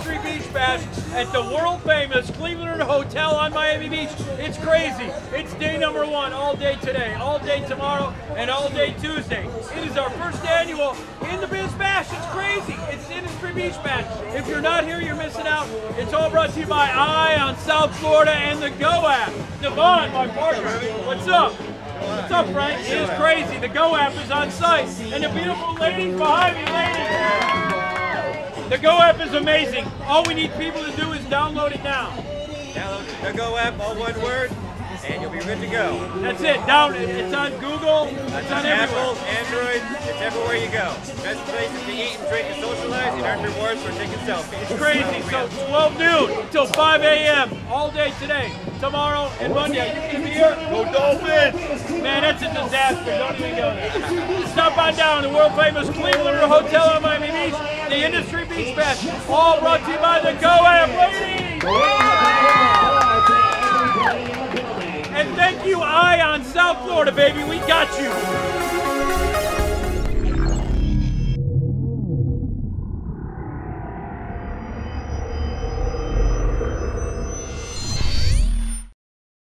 Industry Beach Bash at the world famous Cleveland Hotel on Miami Beach. It's crazy. It's day number 1, all day today, all day tomorrow, and all day Tuesday. It is our first annual In the Biz Bash. It's crazy. It's Industry Beach Bash. If you're not here, you're missing out. It's all brought to you by Eye on South Florida and the Go app. Devon, my partner, what's up? What's up, Frank? It is crazy. The Go app is on site. And the beautiful ladies behind me, ladies. The Go app is amazing. All we need people to do is download it now. Download the Go app, all one word, and you'll be good to go. That's it. It's on Google. It's on Apple, everywhere. Android, it's everywhere you go. Best places to eat and drink and socialize and earn rewards for taking selfies. It's crazy. So 12 noon till 5 a.m. all day today, tomorrow, and Monday. You can be here. Go Dolphins! Man, that's a disaster. Don't even go there. Stop on down to the world famous Cleveland Hotel on Miami Beach, the Industry Beach Bash, all brought to you by the Go app, ladies. And thank you, Eye on South Florida, baby. We got you.